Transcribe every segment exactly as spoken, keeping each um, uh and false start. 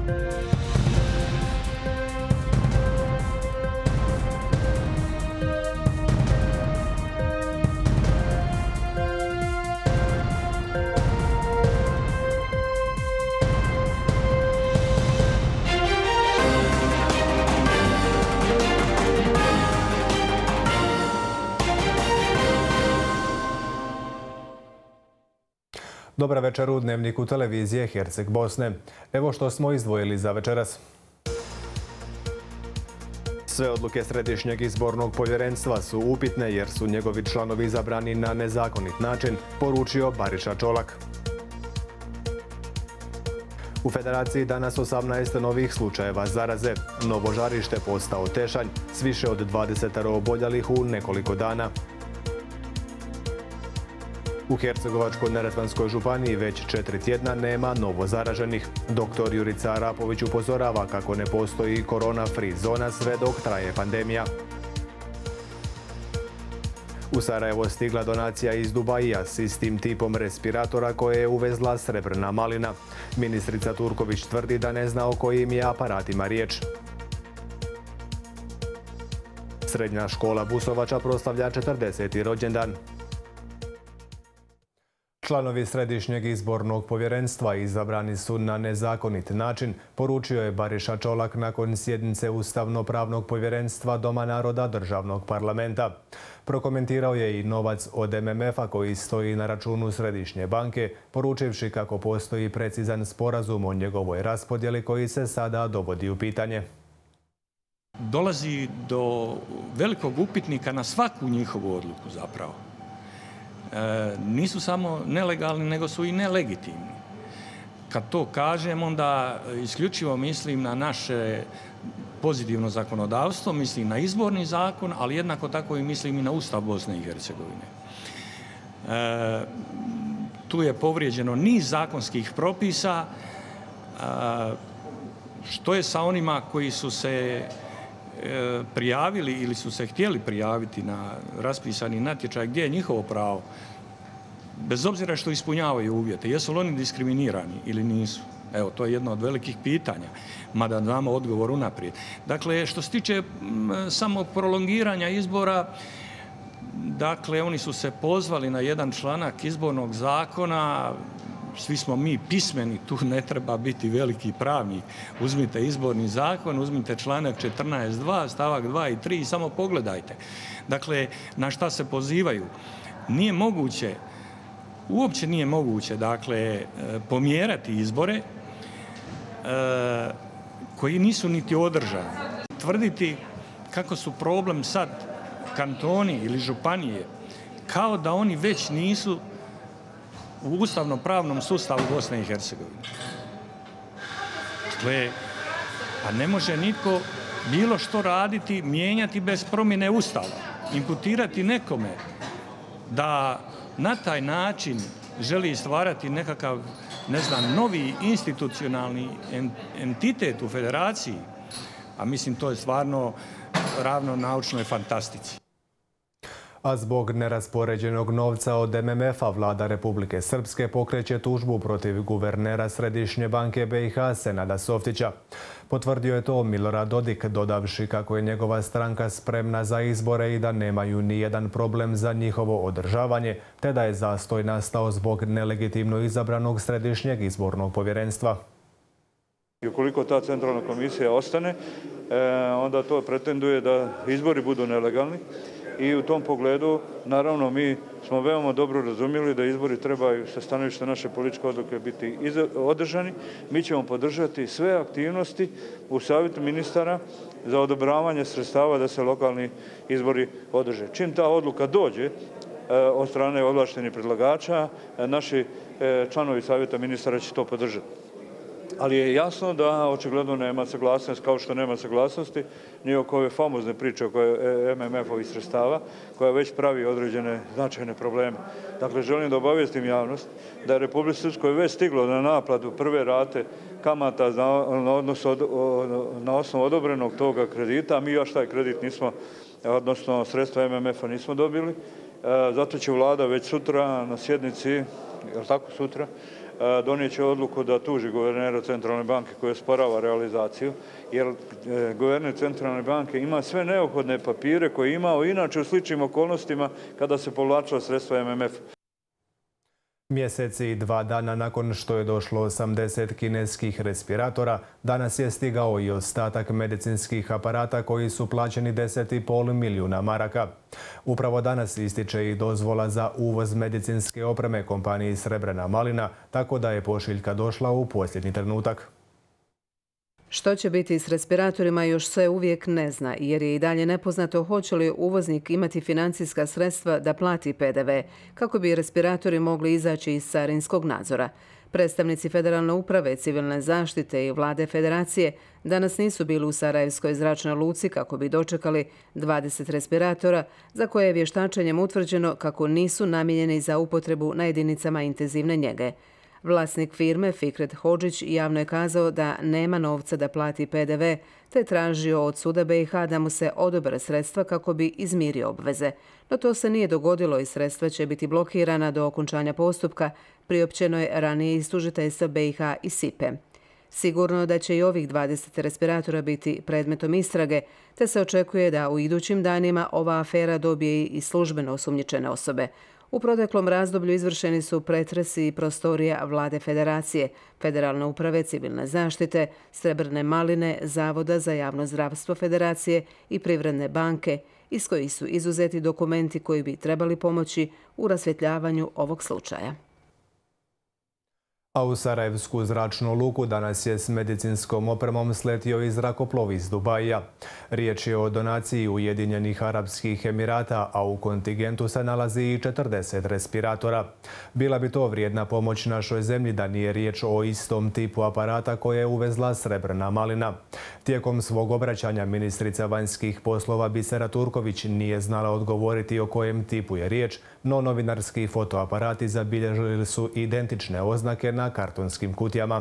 Dobra večer u Dnevniku televizije Herceg Bosne. Evo što smo izdvojili za večeras. Sve odluke Središnjeg izbornog povjerenstva su upitne jer su njegovi članovi izabrani na nezakonit način, poručio Bariša Čolak. U Federaciji danas osamnaest novih slučajeva zaraze. Novo žarište postao Tešanj s više od dvadeset oboljelih u nekoliko dana. U Hercegovačko-neretvanskoj županiji već četiri tjedna nema novo zaraženih. Doktor Jurica Arapović upozorava kako ne postoji korona-free zona sve dok traje pandemija. U Sarajevo stigla donacija iz Dubaija s istim tipom respiratora koje je uvezla Srebrna malina. Ministrica Turković tvrdi da ne zna o kojim je aparatima riječ. Srednja škola Busovača proslavlja četrdeseti rođendan. Članovi Središnjeg izbornog povjerenstva izabrani su na nezakonit način, poručio je Bariša Čolak nakon sjednice Ustavno-pravnog povjerenstva Doma naroda Državnog parlamenta. Prokomentirao je i novac od M M F-a koji stoji na računu Središnje banke, poručivši kako postoji precizan sporazum o njegovoj raspodjeli koji se sada dovodi u pitanje. Dolazi do velikog upitnika na svaku njihovu odluku zapravo. E, nisu samo nelegalni, nego su i nelegitimni. Kad to kažem, onda isključivo mislim na naše pozitivno zakonodavstvo, mislim na izborni zakon, ali jednako tako i mislim i na Ustav Bosne i Hercegovine. E, tu je povrijeđeno niz zakonskih propisa. E, što je sa onima koji su se prijavili ili su se htjeli prijaviti na raspisani natječaj, gdje je njihovo pravo? Bez obzira što ispunjavaju uvjete, jesu li oni diskriminirani ili nisu? Evo, to je jedno od velikih pitanja, mada znamo odgovor unaprijed. Dakle, što se tiče samog prolongiranja izbora, dakle, oni su se pozvali na jedan članak izbornog zakona. Svi smo mi pismeni, tu ne treba biti veliki pravnik. Uzmite izborni zakon, uzmite članak četrnaest dva, stavak dva i tri i samo pogledajte. Dakle, na šta se pozivaju? Nije moguće, uopće nije moguće, dakle, pomjerati izbore e, koji nisu niti održani. Tvrditi kako su problem sad kantoni ili županije, kao da oni već nisu u ustavno-pravnom sustavu Bosne i Hercegovine. Dakle, a ne može nitko bilo što raditi, mijenjati bez promjene Ustava. Imputirati nekome da na taj način želi stvarati nekakav, ne znam, novi institucionalni entitet u federaciji, a mislim to je stvarno ravno naučnoj fantastici. A zbog neraspoređenog novca od M M F-a vlada Republike Srpske pokreće tužbu protiv guvernera Središnje banke B i H Senada Softića. Potvrdio je to Milorad Dodik, dodavši kako je njegova stranka spremna za izbore i da nemaju ni jedan problem za njihovo održavanje, te da je zastoj nastao zbog nelegitimno izabranog Središnjeg izbornog povjerenstva. I ukoliko ta centralna komisija ostane, onda to pretenduje da izbori budu nelegalni. I u tom pogledu, naravno, mi smo veoma dobro razumjeli da izbori trebaju sa stanovišta naše političke odluke biti održani. Mi ćemo podržati sve aktivnosti u savjetu ministara za odobravanje sredstava da se lokalni izbori održe. Čim ta odluka dođe od strane ovlaštenih predlagača, naši članovi savjeta ministara će to podržati. Ali je jasno da očigledno nema saglasnosti, kao što nema saglasnosti ni oko ove famozne priče oko M M F-ovih sredstava, koja već pravi određene značajne probleme. Dakle, želim da obavijestim javnost da je Republici Srpskoj već stiglo na naplatu prve rate kamata na osnovu odobrenog toga kredita, a mi još taj kredit nismo, odnosno sredstva M M F-a nismo dobili. Zato će vlada već sutra na sjednici, je li tako sutra, donijet će odluku da tuži guvernera Centralne banke koji osporava realizaciju, jer guverner Centralne banke ima sve neophodne papire koje je imao inače u sličnim okolnostima kada se povlačila sredstva M M F. Mjeseci i dva dana nakon što je došlo osamdeset kineskih respiratora, danas je stigao i ostatak medicinskih aparata koji su plaćeni deset i pol milijuna maraka. Upravo danas ističe i dozvola za uvoz medicinske opreme kompaniji Srebrna malina, tako da je pošiljka došla u posljednji trenutak. Što će biti s respiratorima još se uvijek ne zna, jer je i dalje nepoznato hoće li uvoznik imati financijska sredstva da plati P D V, kako bi respiratori mogli izaći iz carinskog nadzora. Predstavnici Federalne uprave, civilne zaštite i vlade federacije danas nisu bili u Sarajevskoj zračnoj luci kako bi dočekali dvadeset respiratora za koje je vještačenjem utvrđeno kako nisu namijenjeni za upotrebu na jedinicama intenzivne njege. Vlasnik firme Fikret Hodžić javno je kazao da nema novca da plati P D V, te tražio od suda B i H da mu se odobre sredstva kako bi izmirio obveze. No to se nije dogodilo i sredstva će biti blokirana do okončanja postupka, priopćeno je ranije iz tužiteljstva B i H i S I P E. Sigurno da će i ovih dvadeset respiratora biti predmetom istrage, te se očekuje da u idućim danima ova afera dobije i službeno osumnjičene osobe. U proteklom razdoblju izvršeni su pretresi prostorija vlade federacije, Federalne uprave civilne zaštite, Srebrne maline, Zavoda za javno zdravstvo federacije i Privredne banke, iz kojih su izuzeti dokumenti koji bi trebali pomoći u rasvjetljavanju ovog slučaja. A u Sarajevsku zračnu luku danas je s medicinskom opremom sletio i zrakoplov iz Dubaija. Riječ je o donaciji Ujedinjenih Arapskih Emirata, a u kontingentu se nalazi i četrdeset respiratora. Bila bi to vrijedna pomoć našoj zemlji da nije riječ o istom tipu aparata koje je uvezla Srebrna malina. Tijekom svog obraćanja ministrica vanjskih poslova Bisera Turković nije znala odgovoriti o kojem tipu je riječ, no novinarski fotoaparati zabilježili su identične oznake na kartonskim kutijama.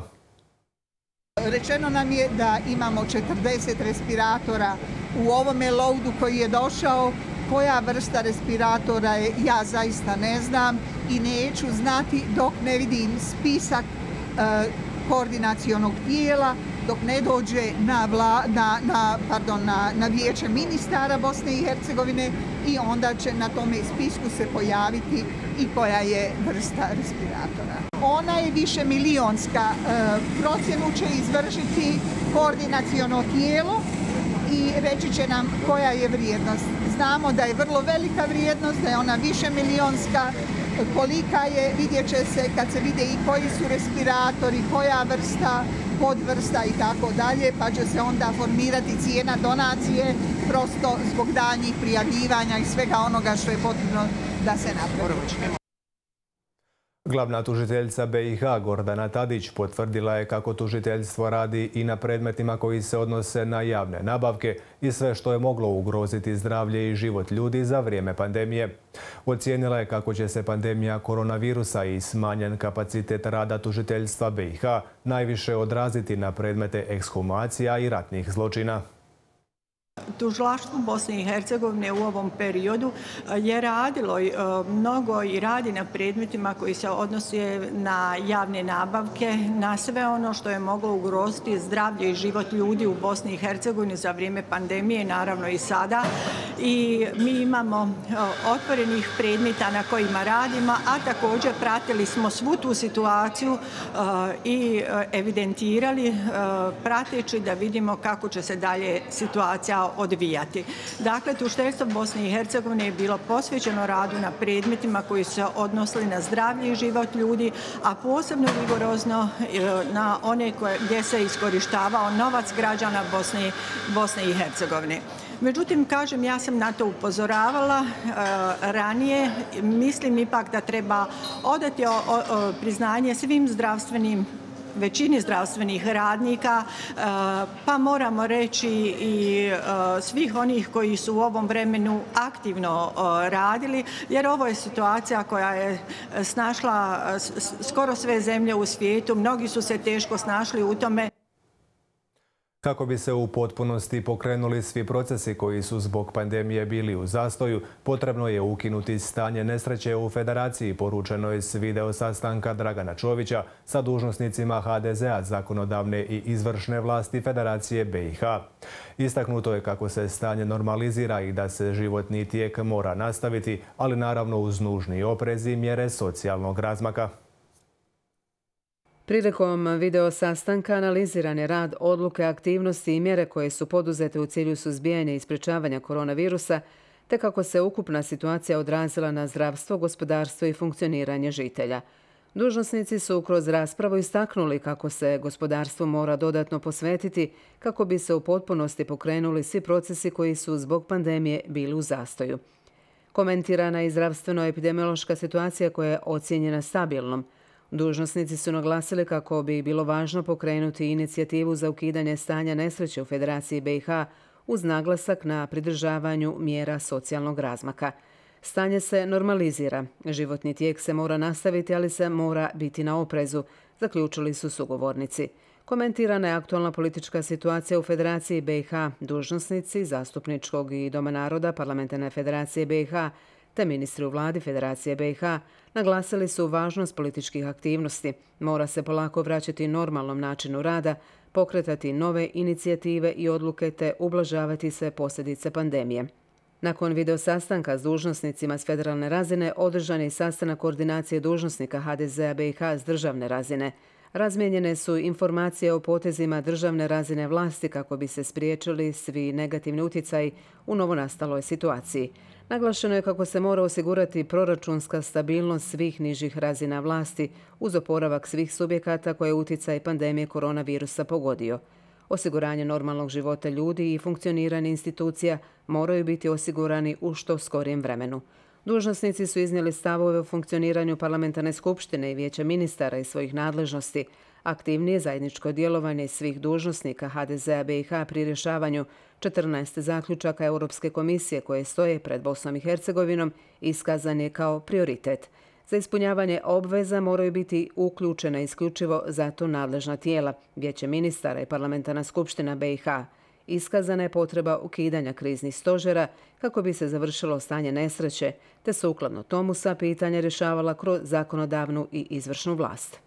Rečeno nam je da imamo četrdeset respiratora u ovome loadu koji je došao. Koja vrsta respiratora je, ja zaista ne znam i neću znati dok ne vidim spisak e, koordinacionog tijela, dok ne dođe na, vla, na, na, pardon, na, na vijeće ministara Bosne i Hercegovine i onda će na tome spisku se pojaviti i koja je vrsta respiratora. Ona je više milionska. Procjenu će izvršiti koordinaciono tijelo i reći će nam koja je vrijednost. Znamo da je vrlo velika vrijednost, da je ona više milionska. Kolika je, vidjet će se kad se vide i koji su respiratori, koja vrsta, podvrsta i tako dalje, pa će se onda formirati cijena donacije prosto zbog daljnjih prijavljivanja i svega onoga što je potrebno da se napravi. Glavna tužiteljica B i H Gordana Tadić potvrdila je kako tužiteljstvo radi i na predmetima koji se odnose na javne nabavke i sve što je moglo ugroziti zdravlje i život ljudi za vrijeme pandemije. Ocijenila je kako će se pandemija koronavirusa i smanjen kapacitet rada tužiteljstva B i H najviše odraziti na predmete ekshumacija i ratnih zločina. Tužilaštvo Bosne i Hercegovine u ovom periodu je radilo mnogo i radi na predmetima koji se odnose na javne nabavke, na sve ono što je moglo ugroziti zdravlje i život ljudi u Bosni i Hercegovini za vrijeme pandemije, naravno i sada. I mi imamo otvorenih predmeta na kojima radimo, a također pratili smo svu tu situaciju i evidentirali prateći da vidimo kako će se dalje situacija odvijati. Dakle, tužiteljstvo Bosne i Hercegovine je bilo posvećeno radu na predmetima koji se odnosili na zdravlje i život ljudi, a posebno rigorozno na one koje, gdje se iskorištavao novac građana Bosne, Bosne i Hercegovine. Međutim, kažem, ja sam na to upozoravala e, ranije. Mislim ipak da treba odati o, o, priznanje svim zdravstvenim većini zdravstvenih radnika, pa moramo reći i svih onih koji su u ovom vremenu aktivno radili, jer ovo je situacija koja je snašla skoro sve zemlje u svijetu. Mnogi su se teško snašli u tome. Kako bi se u potpunosti pokrenuli svi procesi koji su zbog pandemije bili u zastoju, potrebno je ukinuti stanje nesreće u Federaciji, poručeno je s video sastanka Dragana Čovića sa dužnosnicima ha de ze a, zakonodavne i izvršne vlasti Federacije be i ha. Istaknuto je kako se stanje normalizira i da se životni tijek mora nastaviti, ali naravno uz nužni oprez i mjere socijalnog razmaka. Prilikom video sastanka analiziran je rad, odluke, aktivnosti i mjere koje su poduzete u cilju suzbijanja i sprečavanja koronavirusa, te kako se ukupna situacija odrazila na zdravstvo, gospodarstvo i funkcioniranje žitelja. Dužnosnici su kroz raspravu istaknuli kako se gospodarstvo mora dodatno posvetiti kako bi se u potpunosti pokrenuli svi procesi koji su zbog pandemije bili u zastoju. Komentirana je zdravstveno-epidemiološka situacija koja je ocijenjena stabilnom. Dužnosnici su naglasili kako bi bilo važno pokrenuti inicijativu za ukidanje stanja nesreće u Federaciji be i ha uz naglasak na pridržavanju mjera socijalnog razmaka. Stanje se normalizira, životni tijek se mora nastaviti, ali se mora biti na oprezu, zaključili su sugovornici. Komentirana je aktualna politička situacija u Federaciji be i ha, dužnosnici Zastupničkog i Doma naroda Parlamentarne federacije be i ha te ministri u vladi Federacije be i ha naglasili su važnost političkih aktivnosti. Mora se polako vraćati normalnom načinu rada, pokretati nove inicijative i odluke te ublažavati se posljedice pandemije. Nakon video sastanka s dužnosnicima s federalne razine održan je sastanak koordinacije dužnosnika ha de ze a be i ha s državne razine. Razmijenjene su informacije o potezima državne razine vlasti kako bi se spriječili svi negativni utjecaji u novonastaloj situaciji. Naglašeno je kako se mora osigurati proračunska stabilnost svih nižih razina vlasti uz oporavak svih subjekata koje je utjecaj pandemije koronavirusa pogodio. Osiguranje normalnog života ljudi i funkcioniranje institucija moraju biti osigurani u što skorijem vremenu. Dužnosnici su iznijeli stavove o funkcioniranju parlamentarne skupštine i vijeća ministara iz svojih nadležnosti, aktivnije zajedničko djelovanje svih dužnosnika ha de ze a be i ha pri rješavanju četrnaest zaključaka Europske komisije koje stoje pred Bosnom i Hercegovinom iskazan je kao prioritet. Za ispunjavanje obveza moraju biti uključena isključivo za to nadležna tijela, vijeće ministara i parlamentarna skupština be i ha. Iskazana je potreba ukidanja kriznih stožera kako bi se završilo stanje nesreće, te sukladno tomu sva pitanja rješavala kroz zakonodavnu i izvršnu vlast.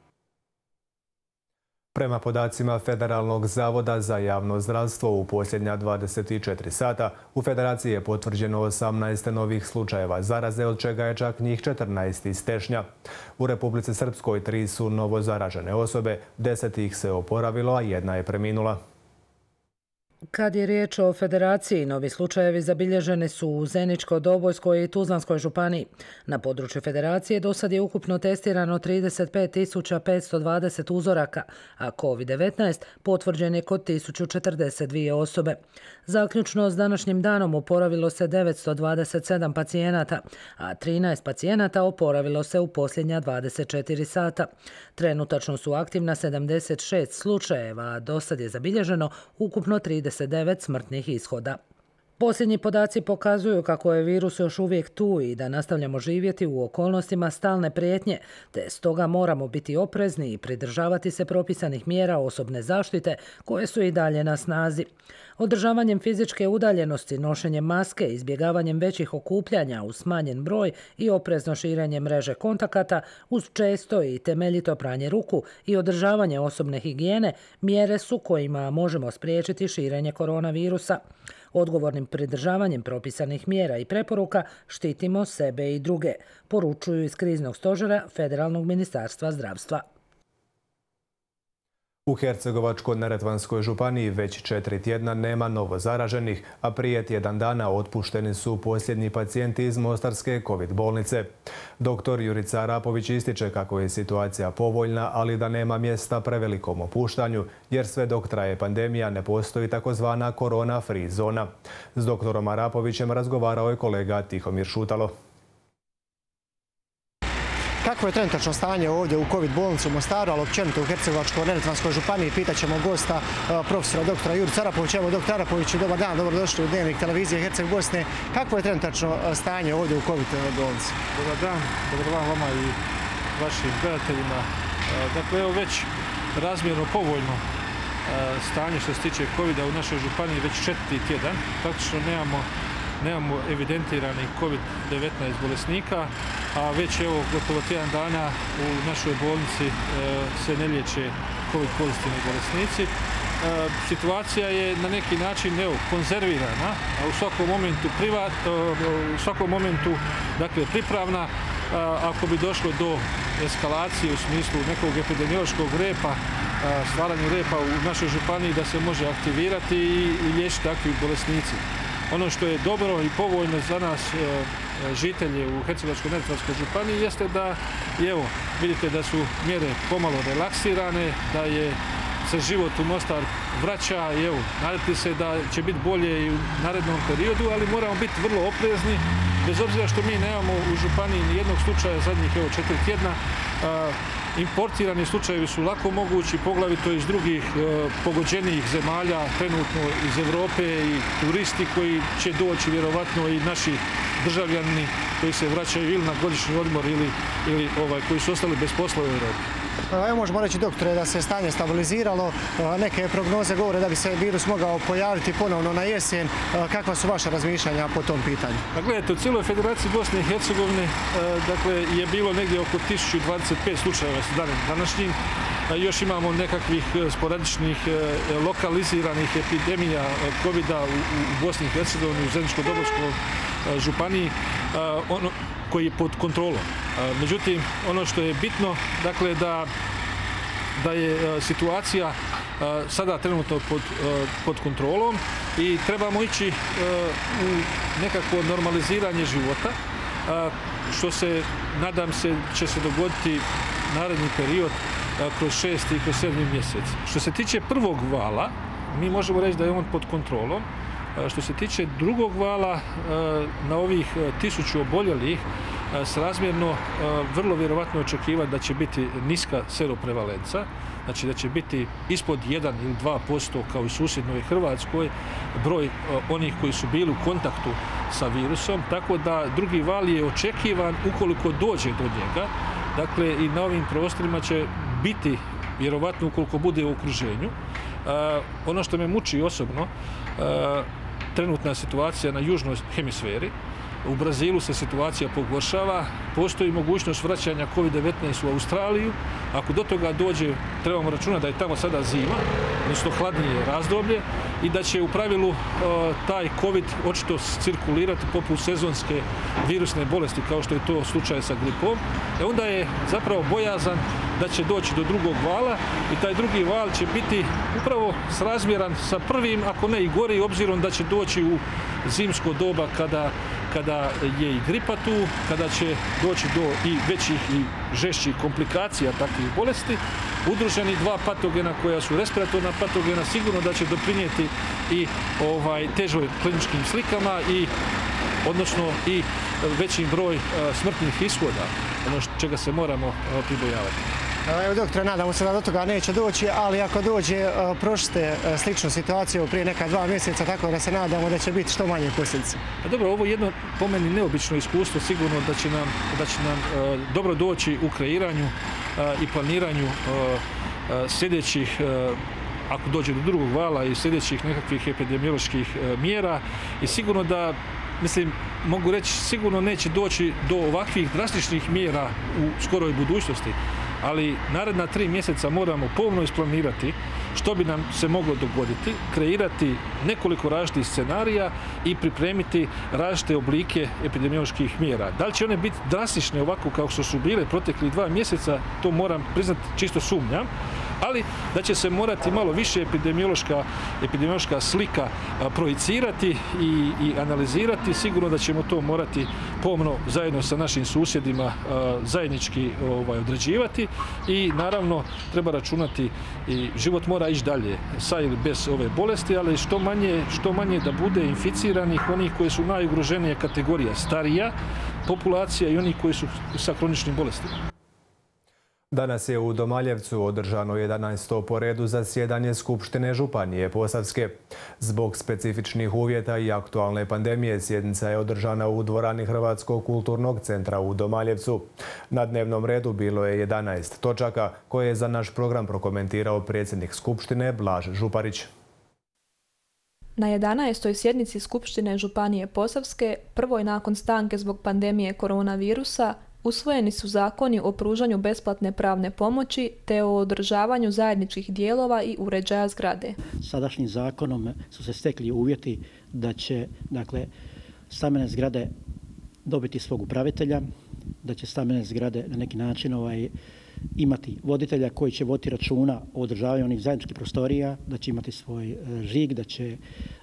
Prema podacima Federalnog zavoda za javno zdravstvo u posljednja dvadeset četiri sata u Federaciji je potvrđeno osamnaest novih slučajeva zaraze, od čega je čak njih četrnaest iz Tešnja. U Republici Srpskoj tri su novo zaražene osobe, deset ih se oporavilo, a jedna je preminula. Kad je riječ o Federaciji, novi slučajevi zabilježeni su u Zeničko-Dobojskoj i Tuzlanskoj županiji. Na području Federacije dosad je ukupno testirano trideset pet tisuća petsto dvadeset uzoraka, a kovid devetnaest potvrđen je kod tisuću četrdeset dvije osobe. Zaključno s današnjim danom oporavilo se devetsto dvadeset sedam pacijenata, a trinaest pacijenata oporavilo se u posljednja dvadeset četiri sata. Trenutačno su aktivna sedamdeset šest slučajeva, a dosad je zabilježeno ukupno trideset devet smrtnih ishoda. Posljednji podaci pokazuju kako je virus još uvijek tu i da nastavljamo živjeti u okolnostima stalne prijetnje, te stoga moramo biti oprezni i pridržavati se propisanih mjera osobne zaštite koje su i dalje na snazi. Održavanjem fizičke udaljenosti, nošenjem maske, izbjegavanjem većih okupljanja uz smanjen broj i oprezno širenje mreže kontakata uz često i temeljito pranje ruku i održavanje osobne higijene mjere su kojima možemo spriječiti širenje koronavirusa. Odgovornim pridržavanjem propisanih mjera i preporuka štitimo sebe i druge, poručuju iz kriznog stožera Federalnog ministarstva zdravstva. U Hercegovačko-neretvanskoj županiji već četiri tjedna nema novo zaraženih, a prije tjedan dana otpušteni su posljednji pacijenti iz Mostarske kovid bolnice. Doktor Jurica Arapović ističe kako je situacija povoljna, ali da nema mjesta prevelikom opuštanju, jer sve dok traje pandemija ne postoji takozvana korona free zona. S doktorom Arapovićem razgovarao je kolega Tihomir Šutalo. Kako je trenutačno stanje ovdje u kovid bolnici u Mostaru, ali općenito u Hercegovačko-neretvanskoj županiji? Pitaćemo gosta, profesora doktora Jurica Arapovića. Evo, doktor Arapoviću, dobar dan, dobrodošli u Dnevnik televizije Herceg Bosne. Kako je trenutačno stanje ovdje u kovid bolnici? Dobar dan, dobar dan vama i vašim gledateljima. Dakle, evo već razmjerno povoljno stanje što se tiče kovida u našoj županiji već četvrti tjedan. Praktično nemamo, nemamo evidentiranih kovid devetnaest bolesnika, a već evo gotovo tjedan dana u našoj bolnici se ne liječe kovid pozitivni bolesnici. Situacija je na neki način evo, konzervirana, a u svakom momentu privat, u svakom momentu dakle, pripravna. Ako bi došlo do eskalacije u smislu nekog epidemiološkog repa, stvaranju repa u našoj županiji da se može aktivirati i liječiti takvi bolesnici. Ono što je dobro i povoljno za nas žitelje u Hercegovačko-neretvanskoj županiji jeste da, evo, vidite da su mjere pomalo relaksirane, da je se život u Mostar vraća i evo, nadati se da će biti bolje i u narednom periodu, ali moramo biti vrlo oprezni, bez obzira što mi nemamo u županiji ni jednog slučaja zadnjih evo, četiri tjedna. Importirani slučajevi su lako mogući, poglavito iz drugih e, pogođenijih zemalja, trenutno iz Europe i turisti koji će doći, vjerovatno i naši državljani koji se vraćaju ili na godišnji odmor ili, ili ovaj, koji su ostali bez posla u Europi. Evo možemo reći, doktore, da se stanje stabiliziralo. Neke prognoze govore da bi se virus mogao pojaviti ponovno na jesen. Kakva su vaša razmišljanja po tom pitanju? Pa gledajte, u cijeloj Federaciji Bosne i Hercegovine dakle, je bilo negdje oko tisuću dvadeset pet slučajeva s danom današnjim. Još imamo nekakvih sporadičnih lokaliziranih epidemija kovida u Bosni i Hercegovini, u Zeničko-Dobojskoj županiji, ono, koji je pod kontrolom. Međutim, ono što je bitno, dakle, da, da je situacija sada trenutno pod, pod kontrolom i trebamo ići u nekakvo normaliziranje života, što se, nadam se, će se dogoditi naredni period kroz šesti i kroz sedmi mjesec. Što se tiče prvog vala, mi možemo reći da je on pod kontrolom. Što se tiče drugog vala, na ovih tisuću oboljelih, srazmjerno vrlo vjerovatno očekivati da će biti niska seroprevalenca, znači da će biti ispod jedan ili dva posto kao i susjednoj Hrvatskoj broj onih koji su bili u kontaktu sa virusom, tako da drugi val je očekivan ukoliko dođe do njega. Dakle, i na ovim prostorima će biti, vjerovatno ukoliko bude u okruženju. Ono što me muči osobno, trenutna situacija na južnoj hemisferi. U Brazilu se situacija pogoršava, postoji mogućnost vraćanja kovid devetnaest u Australiju. Ako do toga dođe, trebamo računati da je tamo sada zima, odnosno hladnije razdoblje i da će u pravilu taj covid očito cirkulirati poput sezonske virusne bolesti kao što je to slučaj sa gripom. E onda je zapravo bojazan da će doći do drugog vala i taj drugi val će biti upravo srazmjeran sa prvim, ako ne i gori, obzirom da će doći u zimsko doba kada, kada je i gripa tu, kada će doći do i većih i žešćih komplikacija takvih bolesti. Udruženi dva patogena koja su respiratorna patogena sigurno da će doprinijeti i ovaj, težoj kliničkim slikama i odnosno i veći broj smrtnih ishoda, ono čega se moramo pribojavati. Evo, doktore, nadamo se da do toga neće doći, ali ako dođe, prošli ste sličnu situaciju prije neka dva mjeseca, tako da se nadamo da će biti što manje posljedice. A dobro, ovo je jedno po meni neobično iskustvo, sigurno da će nam, da će nam uh, dobro doći u kreiranju uh, i planiranju uh, uh, sljedećih uh, ako dođe do drugog vala i sljedećih nekakvih epidemioloških uh, mjera i sigurno da, mislim, mogu reći, sigurno neće doći do ovakvih drastičnih mjera u skoroj budućnosti, ali naredna tri mjeseca moramo pomno isplanirati što bi nam se moglo dogoditi, kreirati nekoliko različitih scenarija i pripremiti različite oblike epidemioloških mjera. Da li će one biti drastične ovako kao što su bile proteklih dva mjeseca, to moram priznati, čisto sumnjam, ali da će se morati malo više epidemiološka, epidemiološka slika projicirati i, i analizirati. Sigurno da ćemo to morati pomno zajedno sa našim susjedima zajednički ovaj, određivati i naravno treba računati i život mora ići dalje sa ili bez ove bolesti, ali što manje, što manje da bude inficiranih, onih koji su najugroženije kategorija, starija populacija i onih koji su sa kroničnim bolestima. Danas je u Domaljevcu održano jedanaesto po redu zasjedanje Skupštine Županije Posavske. Zbog specifičnih uvjeta i aktualne pandemije sjednica je održana u dvorani Hrvatskog kulturnog centra u Domaljevcu. Na dnevnom redu bilo je jedanaest točaka koje je za naš program prokomentirao predsjednik Skupštine Blaž Župarić. Na jedanaestoj sjednici Skupštine Županije Posavske, prvoj nakon stanke zbog pandemije koronavirusa, usvojeni su zakoni o pružanju besplatne pravne pomoći te o održavanju zajedničkih dijelova i uređaja zgrade. Sadašnjim zakonom su se stekli uvjeti da će, dakle, stambene zgrade dobiti svog upravitelja, da će stambene zgrade na neki način ovaj, imati voditelja koji će voditi računa o održavanju onih zajedničkih prostorija, da će imati svoj žig, da će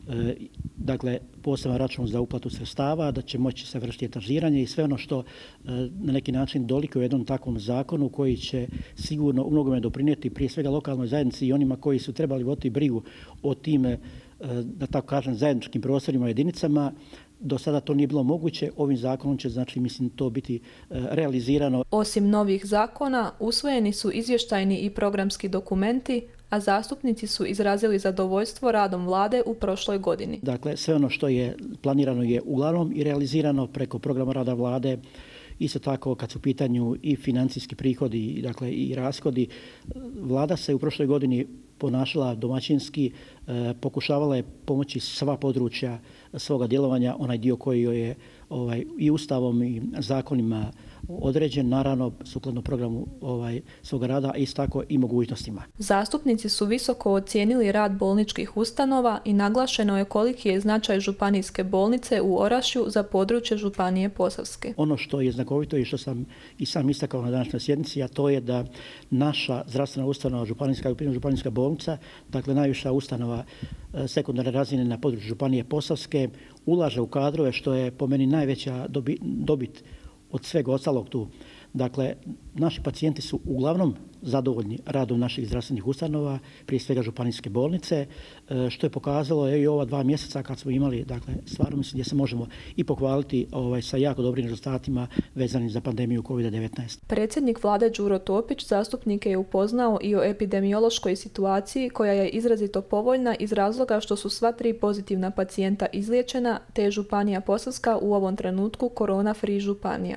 dakle, poseban račun za uplatu sredstava, da će moći se vršiti etažiranje i sve ono što na neki način dolikuje u jednom takvom zakonu koji će sigurno u mnogome doprinijeti prije svega lokalnoj zajednici i onima koji su trebali voditi brigu o tim, da tako kažem, zajedničkim prostorima i jedinicama. Do sada to nije bilo moguće, ovim zakonom će, znači, mislim, to biti realizirano. Osim novih zakona, usvojeni su izvještajni i programski dokumenti, a zastupnici su izrazili zadovoljstvo radom vlade u prošloj godini. Dakle, sve ono što je planirano je uglavnom i realizirano preko programa rada vlade. Isto tako, kad su u pitanju i financijski prihodi, dakle, i rashodi, vlada se u prošloj godini ponašala domaćinski, pokušavala je pomoći sva područja svoga djelovanja, onaj dio koji je ovaj, i ustavom i zakonima određen, naravno sukladno programu ovaj, svoga rada, a isto tako i mogućnostima. Zastupnici su visoko ocijenili rad bolničkih ustanova i naglašeno je koliki je značaj županijske bolnice u Orašju za područje Županije Posavske. Ono što je znakovito i što sam i sam istakao na današnjoj sjednici, a to je da naša zdravstvena ustanova, županijska, županijska bolnica, dakle najviša ustanova sekundarne razine na području Županije Posavske, ulaže u kadrove, što je po meni najveća dobit od svega ostalog tu. Dakle, naši pacijenti su uglavnom zadovoljni radom naših zdravstvenih ustanova, prije svega županijske bolnice, što je pokazalo i ova dva mjeseca kad smo imali, dakle, stvarno mislim gdje se možemo i pohvaliti ovaj, sa jako dobrim rezultatima vezanim za pandemiju kovid devetnaest. Predsjednik vlade Đuro Topić zastupnike je upoznao i o epidemiološkoj situaciji koja je izrazito povoljna iz razloga što su sva tri pozitivna pacijenta izliječena, te je Županija Posavska u ovom trenutku korona-free županija.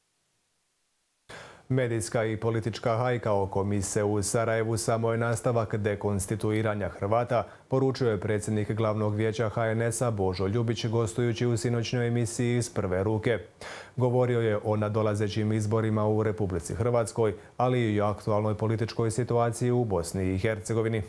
Medijska i politička hajka oko mise u Sarajevu samo je nastavak dekonstituiranja Hrvata, poručio je predsjednik glavnog vijeća H N S-a Božo Ljubić gostujući u sinoćnoj emisiji Iz prve ruke. Govorio je o nadolazećim izborima u Republici Hrvatskoj, ali i o aktualnoj političkoj situaciji u Bosni i Hercegovini.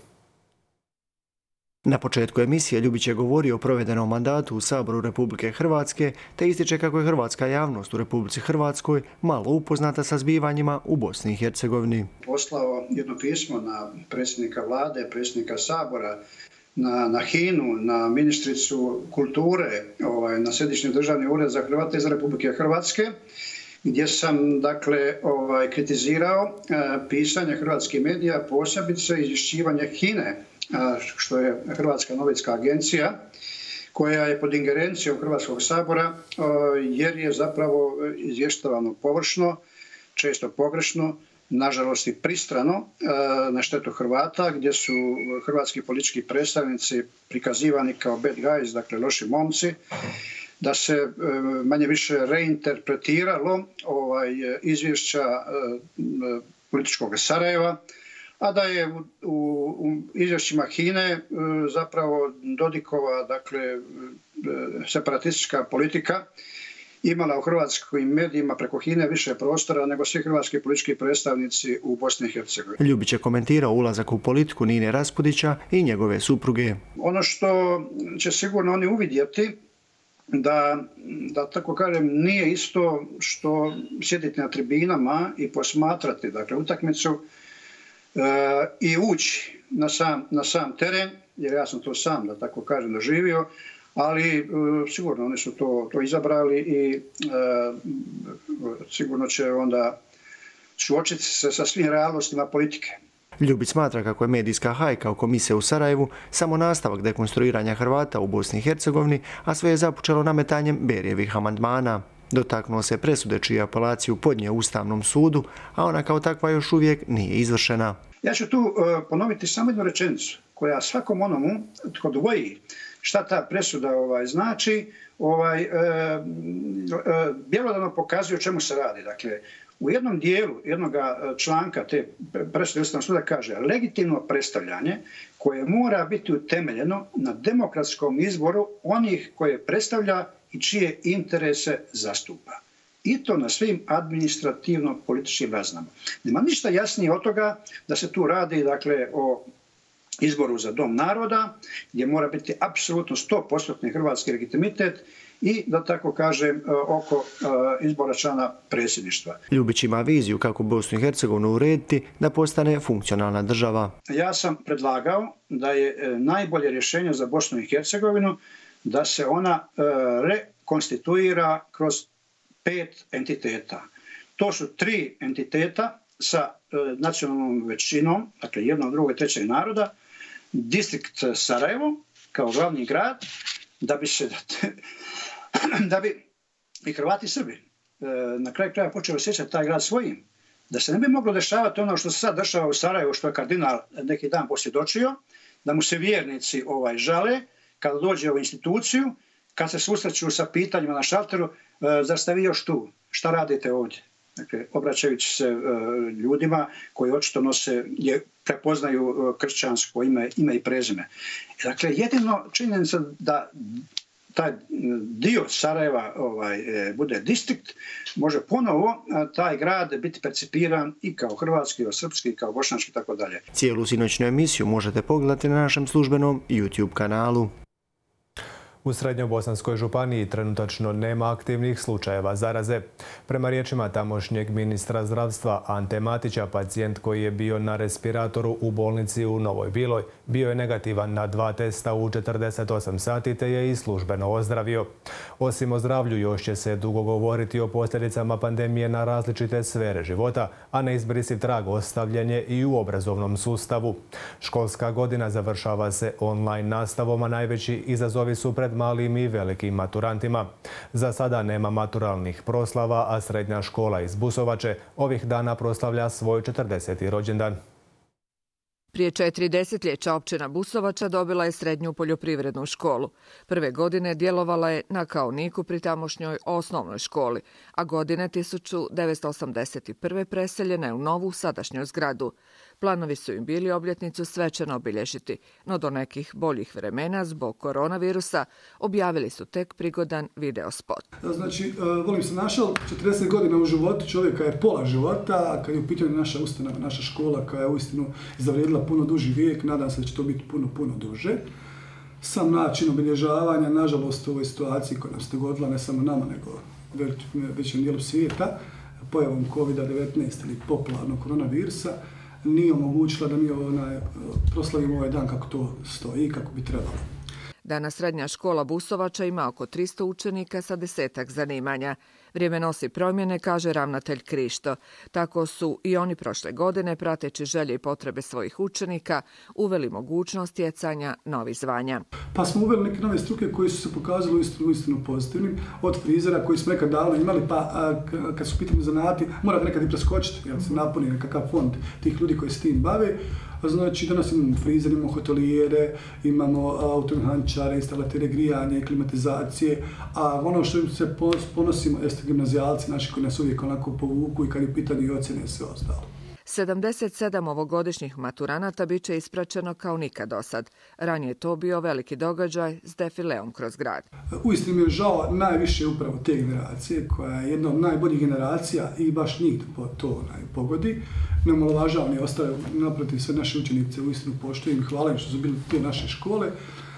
Na početku emisije Ljubić je govorio o provedenom mandatu u Saboru Republike Hrvatske te ističe kako je hrvatska javnost u Republici Hrvatskoj malo upoznata sa zbivanjima u Bosni i Hercegovini. Poslao jedno pismo na predsjednika vlade, predsjednika Sabora, na, na H I N U, na ministricu kulture, ovaj, na Središnji državni ured za Hrvate iz Republike Hrvatske, gdje sam, dakle, ovaj, kritizirao eh, pisanje hrvatskih medija, posebice izvješćivanje H I N E, što je Hrvatska novinska agencija, koja je pod ingerencijom Hrvatskog sabora, jer je zapravo izvještavano površno, često pogrešno, nažalost i pristrano na štetu Hrvata, gdje su hrvatski politički predstavnici prikazivani kao bad guys, dakle loši momci, da se manje više reinterpretiralo ovaj, izvješća političkog Sarajeva, a da je u, u, u izvješćima H I N E zapravo Dodikova, dakle, separatistička politika imala u hrvatskim medijima preko H I N E više prostora nego svi hrvatski politički predstavnici u Bosni i Hercegovini. Ljubić je komentirao ulazak u politiku Nine Raspudića i njegove supruge. Ono što će sigurno oni uvidjeti, da, da tako kažem, nije isto što sjediti na tribinama i posmatrati, dakle, utakmicu i ući na sam, na sam teren, jer ja sam to sam, da tako kažem, doživio, ali sigurno oni su to, to izabrali i sigurno će onda suočiti se sa svim realnostima politike. Ljubić smatra kako je medijska hajka oko mise u Sarajevu samo nastavak dekonstruiranja Hrvata u Bosni i Hercegovini, a sve je započelo nametanjem Berijevih amandmana. Dotaknuo se presude čiju apelaciju podnio Ustavnom sudu, a ona kao takva još uvijek nije izvršena. Ja ću tu ponoviti samo jednu rečenicu koja svakom onomu tko dvoji šta ta presuda ovaj, znači, ovaj, e, e, bjelodano pokazuje o čemu se radi. Dakle, u jednom dijelu jednog članka te presude Ustavnog suda kaže legitimno predstavljanje koje mora biti utemeljeno na demokratskom izboru onih koje predstavlja i čije interese zastupa. I to na svim administrativno-političkim razinama. Nema ništa jasnije od toga da se tu radi dakle, o izboru za Dom naroda, gdje mora biti apsolutno sto posto hrvatski legitimitet i, da tako kažem, oko izbora člana predsjedništva. Ljubić ima viziju kako Bosnu i Hercegovinu urediti da postane funkcionalna država. Ja sam predlagao da je najbolje rješenje za Bosnu i Hercegovinu da se ona rekonstituira kroz pet entiteta. To su tri entiteta sa nacionalnom većinom, dakle jednog, drugog i trećeg naroda, distrikt Sarajevo kao glavni grad, da bi se da bi i Hrvati i Srbi na kraju kraja počeli osjećati taj grad svojim. Da se ne bi moglo dešavati ono što se sad dešava u Sarajevu, što je kardinal neki dan posvjedočio, da mu se vjernici ovaj žale kada dođe u instituciju, kad se susreću sa pitanjima na šalteru, zar ste vi još tu? Šta radite ovdje? Dakle, obraćajući se uh, ljudima koji očito nose, je, prepoznaju uh, kršćansko ime, ime i prezime. Dakle, jedino činjenica da taj dio Sarajeva ovaj, bude distrikt, može ponovo uh, taj grad biti percipiran i kao hrvatski, i kao srpski, i kao bošnjački, tako dalje. Cijelu sinoćnu emisiju možete pogledati na našem službenom YouTube kanalu. U Srednjobosanskoj županiji trenutačno nema aktivnih slučajeva zaraze. Prema riječima tamošnjeg ministra zdravstva Ante Matića, pacijent koji je bio na respiratoru u bolnici u Novoj Biloj bio je negativan na dva testa u četrdeset osam sati te je i službeno ozdravio. Osim o zdravlju, još će se dugo govoriti o posljedicama pandemije na različite sfere života, a neizbrisiv trag ostavljen je i u obrazovnom sustavu. Školska godina završava se online nastavom, a najveći izazovi su pred malim i velikim maturantima. Za sada nema maturalnih proslava, a srednja škola iz Busovače ovih dana proslavlja svoj četrdeseti rođendan. Prije četiri desetljeća općina Busovača dobila je srednju poljoprivrednu školu. Prve godine djelovala je na Kaoniku pri tamošnjoj osnovnoj školi, a godine tisuću devetsto osamdeset prve preseljena je u novu sadašnju zgradu. Planovi su im bili obljetnicu svečano obilježiti, no do nekih boljih vremena zbog koronavirusa objavili su tek prigodan video spot. Znači, volim se našao, četrdeset godina u životu čovjeka je pola života, a kad je u pitanju naša ustanova, naša škola koja je uistinu zavrijedila puno duži vijek, nadam se da će to biti puno, puno duže. Sam način obilježavanja, nažalost u ovoj situaciji koja nam se dogodila, ne samo nama, nego u većem dijelu svijeta, pojavom kovid devetnaest ili popularnog koronavirusa, nije omogućila da mi onaj, proslavimo ovaj dan kako to stoji, kako bi trebalo. Danas srednja škola Busovača ima oko tristo učenika sa desetak zanimanja. Vrijeme nosi promjene, kaže ravnatelj Krišto. Tako su i oni prošle godine, prateći želje i potrebe svojih učenika, uveli mogućnost stjecanja novih zvanja. Pa smo uveli neke nove struke koje su se pokazali uistinu, uistinu pozitivnim. Od frizera koji smo nekad davno imali, pa a, kad su pitanje zanati, mora nekad i preskočiti, jer se napuni nekakav fond tih ljudi koji se tim bave. Znači, danas imamo frizer, imamo hotelijere, imamo automehančare, instalatere grijanja i klimatizacije, a ono što se ponosimo jeste gimnazijalci naši koji nas uvijek onako povuku i kad je pitanje i ocjene i sve ostalo. sedamdeset sedam ovogodišnjih maturanata bit će ispraćeno kao nikad dosad. Ranije je to bio veliki događaj s defileom kroz grad. Uistinu mi je žao najviše upravo te generacije, koja je jedna od najboljih generacija i baš njih to pogodi. Ne omalovažavam i ostale, naprotiv, sve naše učenice uistinu poštujem i hvala im što su bili te naše škole.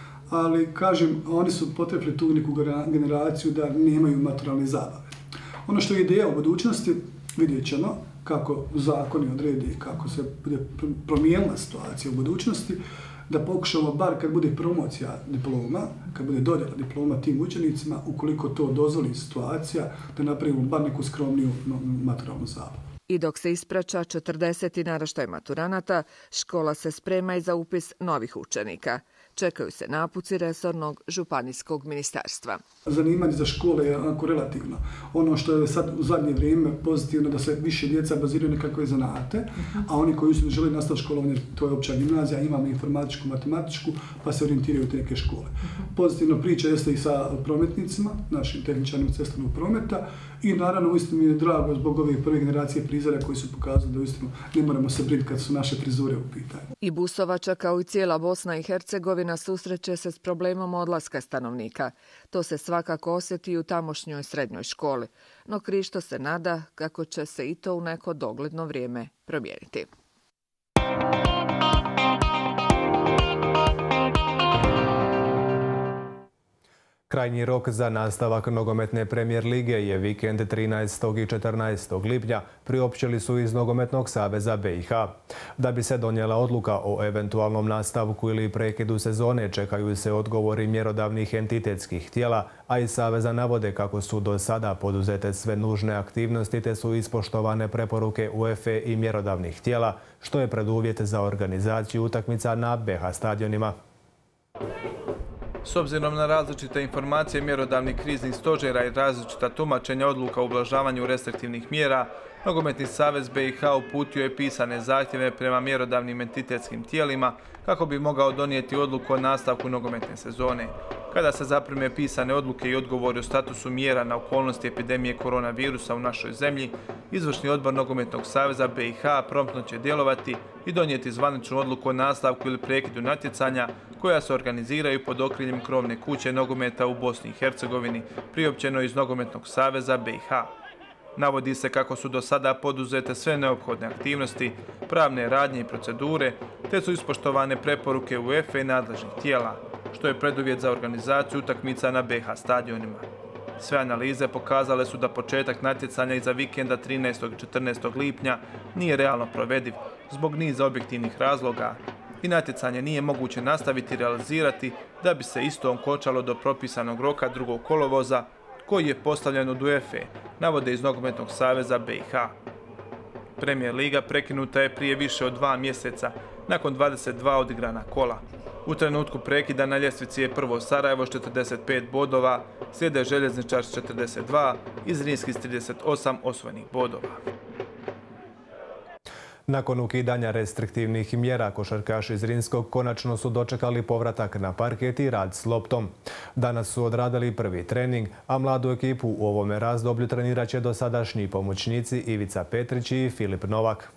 Ali, kažem, oni su potrefili tu neku generaciju da nemaju maturalne zabave. Ono što je ideja u budućnosti, vidjet ćemo kako zakoni odredi, kako se bude promijenila situacija u budućnosti, da pokušamo, bar kad bude promocija diploma, kad bude dodjela diploma tim učenicima, ukoliko to dozvoli situacija, da napravimo bar neku skromniju maturalnu zabavu. I dok se ispraća četrdeseti naraštaj maturanata, škola se sprema i za upis novih učenika. Čekaju se napuci resornog županijskog ministarstva. Zanimanje za škole je onako relativno. Ono što je sad u zadnje vrijeme pozitivno da se više djeca baziraju nekakve zanate, a oni koji su žele nastaviti školovanje, to je opća gimnazija, imamo informatičku, matematičku, pa se orijentiraju u te neke škole. Pozitivna priča jeste i sa prometnicima, našim tehničarima cestovnog prometa i naravno uistinu mi je drago zbog ove prve generacije prizora koji su pokazali da uistinu ne moramo se brinuti kad su naše frizure u pitanju. I Busovača kao i cijela Bosna i Hercegovina susreće se s problemom odlaska stanovnika. To se svakako osjeti u tamošnjoj srednjoj školi, no Krišto se nada kako će se i to u neko dogledno vrijeme promijeniti. Krajnji rok za nastavak nogometne premijer lige je vikend trinaestog i četrnaestog lipnja, priopćili su iz Nogometnog saveza B i H. Da bi se donijela odluka o eventualnom nastavku ili prekidu sezone, čekaju se odgovori mjerodavnih entitetskih tijela, a i saveza navode kako su do sada poduzete sve nužne aktivnosti te su ispoštovane preporuke UEFA i mjerodavnih tijela, što je preduvjet za organizaciju utakmica na B i H stadionima. S obzirom na različite informacije mjerodavnih kriznih stožera i različita tumačenja odluka o ublažavanju restriktivnih mjera, Nogometni savez B i H uputio je pisane zahtjeve prema mjerodavnim entitetskim tijelima kako bi mogao donijeti odluku o nastavku nogometne sezone. Kada se zaprime pisane odluke i odgovori o statusu mjera na okolnosti epidemije koronavirusa u našoj zemlji, Izvršni odbor Nogometnog saveza B i H promptno će djelovati i donijeti zvaničnu odluku o nastavku ili prekidu natjecanja koja se organiziraju pod okriljem krovne kuće nogometa u Bosni i Hercegovini, priopćeno iz Nogometnog saveza B i H. Navodi se kako su do sada poduzete sve neophodne aktivnosti, pravne radnje i procedure, te su ispoštovane preporuke UEFA i nadležnih tijela, što je preduvjet za organizaciju utakmica na B i H stadionima. Sve analize pokazale su da početak natjecanja iza vikenda trinaestog i četrnaestog lipnja nije realno provediv zbog niza objektivnih razloga i natjecanje nije moguće nastaviti realizirati da bi se isto okončalo do propisanog roka drugog kolovoza koji je postavljen od UEFA, navode iz Nogometnog saveza B i H. Premijer liga prekinuta je prije više od dva mjeseca, nakon dvadeset dva odigrana kola. U trenutku prekida na ljestvici je prvo Sarajevo s četrdeset pet bodova, slijede Željezničar s četrdeset dva i Zrinski s trideset osam osvojenih bodova. Nakon ukidanja restriktivnih mjera, košarkaši Zrinskog konačno su dočekali povratak na parket i rad s loptom. Danas su odradili prvi trening, a mladu ekipu u ovome razdoblju trenirat će dosadašnji pomoćnici Ivica Petrić i Filip Novak.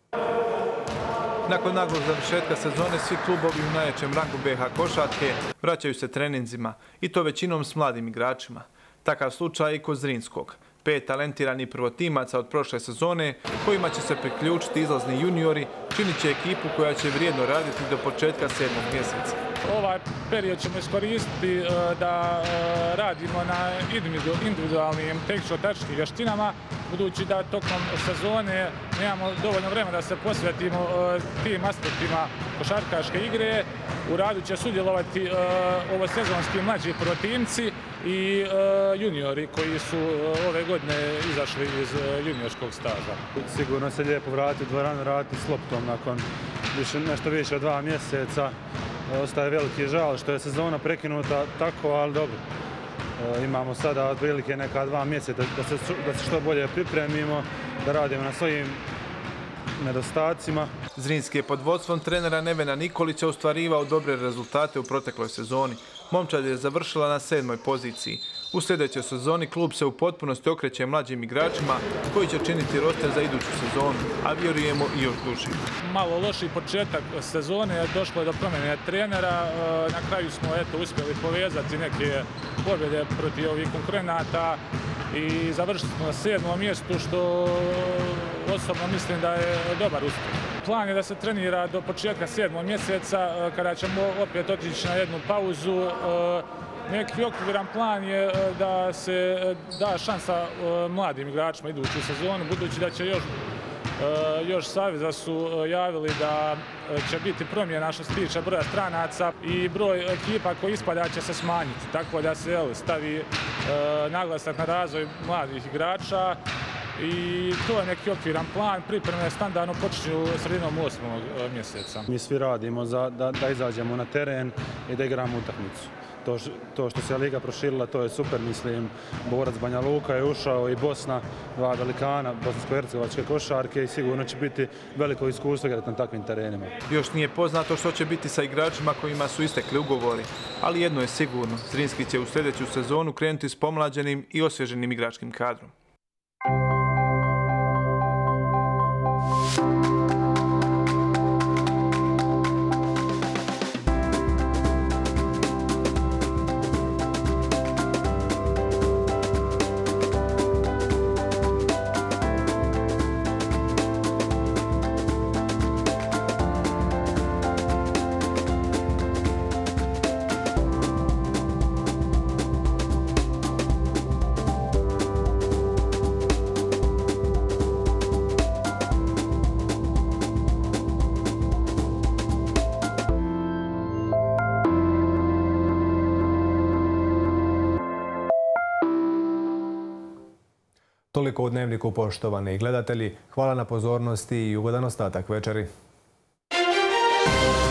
Nakon naglog završetka sezone, svi klubovi u najjačem rangu B i H košarke vraćaju se treninzima i to većinom s mladim igračima. Takav slučaj i kod Zrinskog. Pet talentiranih prvotimaca od prošle sezone, kojima će se priključiti izlazni juniori, činit će ekipu koja će vrijedno raditi do početka sedmog mjeseca. Ovaj period ćemo iskoristiti da radimo na individualnim tehničko-taktičkim vještinama, budući da tokom sezone nemamo dovoljno vremena da se posvetimo tim aspektima košarkaške igre. U radu će sudjelovati ovosezonski mlađi prvotimci i juniori koji su ove godine izašli iz juniorskog staža. Sigurno se lijepo vratiti u dvoranu, raditi s loptom nakon više, nešto više od dva mjeseca. Ostaje veliki žal što je sezona prekinuta tako, ali dobro. Imamo sada otprilike neka dva mjeseca da se, da se što bolje pripremimo, da radimo na svojim nedostacima. Zrinski je pod vodstvom trenera Nevena Nikolića ostvarivao dobre rezultate u protekloj sezoni. Momčad je završila na sedmoj poziciji. U sljedećoj sezoni klub se u potpunosti okreće mlađim igračima koji će činiti roster za iduću sezonu, a vjerujemo i još duži. Malo loši početak sezone, došlo je do promjene trenera. Na kraju smo eto, uspjeli povezati neke pobjede protiv ovih konkurenata i završili smo na sedmom mjestu, što osobno mislim da je dobar uspjeh. Plan je da se trenira do početka sedmog mjeseca, kada ćemo opet otići na jednu pauzu. Neki okviran plan je da se da šansa mladim igračima iduću sezonu, budući da će još, još saveza su javili da će biti promjena što se tiče broja stranaca i broj ekipa koji ispada će se smanjiti, tako da se stavi naglasak na razvoj mladih igrača i to je neki okviran plan. Pripreme standardno počinju sredinom osmog mjeseca. Mi svi radimo za, da, da izađemo na teren i da igramo utakmicu. To, to što se Liga proširila, to je super, mislim. Borac Banja Luka je ušao i Bosna, dva velikana bosansko-hercegovačke košarke i sigurno će biti veliko iskustvo igrati na takvim terenima. Još nije poznato što će biti sa igračima kojima su istekli ugovori, ali jedno je sigurno, Zrinski će u sljedeću sezonu krenuti s pomlađenim i osvježenim igračkim kadrom. Toliko u Dnevniku, poštovani gledatelji. Hvala na pozornosti i ugodan ostatak večeri.